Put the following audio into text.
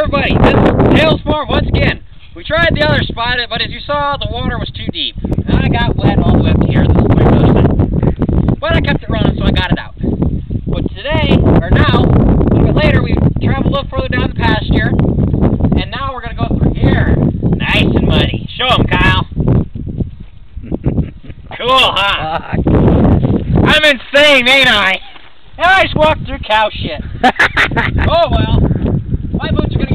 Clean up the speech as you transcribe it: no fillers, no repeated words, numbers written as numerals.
Everybody, this is Tails Farm once again. We tried the other spot, but as you saw, the water was too deep. And I got wet all the way up to here. This is my first thing. But I kept it running, so I got it out. But today, or now, a little bit later, we traveled a little further down the pasture. And now we're going to go through here. Nice and muddy. Show them, Kyle. Cool, huh? I'm insane, ain't I? And I just walked through cow shit. Oh well. My boots are going to